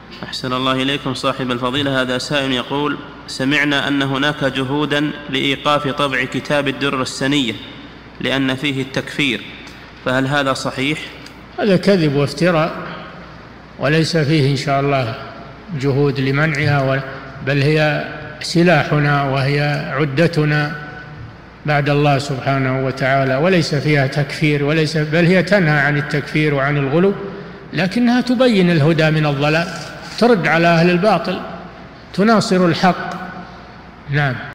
أحسن الله إليكم صاحب الفضيلة. هذا سائل يقول: سمعنا أن هناك جهودا لإيقاف طبع كتاب الدر السنية لأن فيه التكفير، فهل هذا صحيح؟ هذا كذب وافتراء، وليس فيه إن شاء الله جهود لمنعها، بل هي سلاحنا وهي عدتنا بعد الله سبحانه وتعالى، وليس فيها تكفير، بل هي تنهى عن التكفير وعن الغلو، لكنها تبين الهدى من الضلال، ترد على أهل الباطل، تناصر الحق. نعم.